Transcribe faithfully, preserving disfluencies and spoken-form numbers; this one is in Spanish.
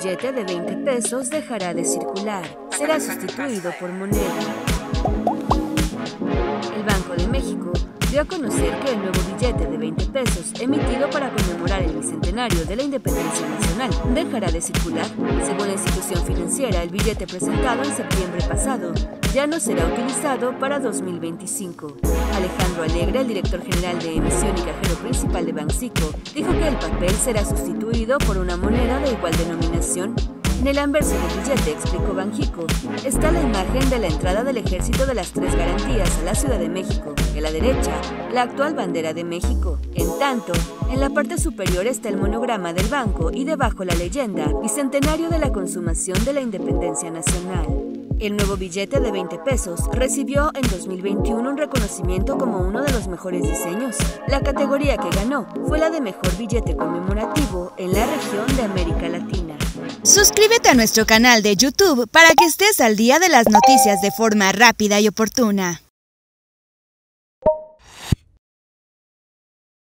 billete de veinte pesos dejará de circular. Será sustituido por moneda. El Banco de México dio a conocer que el nuevo billete de veinte pesos, emitido para conmemorar el bicentenario de la independencia nacional, dejará de circular. Según la institución financiera, el billete presentado en septiembre pasado ya no será utilizado para dos mil veinticinco. Alejandro Alegre, el director general de emisión y cajero principal de Banxico, dijo que el papel será sustituido por una moneda de igual denominación. En el anverso del billete, explicó Banxico, está la imagen de la entrada del Ejército de las Tres Garantías a la Ciudad de México. En la derecha, la actual bandera de México. En tanto, en la parte superior está el monograma del banco y debajo la leyenda, Bicentenario de la Consumación de la Independencia Nacional. El nuevo billete de veinte pesos recibió en dos mil veintiuno un reconocimiento como uno de los mejores diseños. La categoría que ganó fue la de mejor billete conmemorativo en la región de América Latina. Suscríbete a nuestro canal de YouTube para que estés al día de las noticias de forma rápida y oportuna.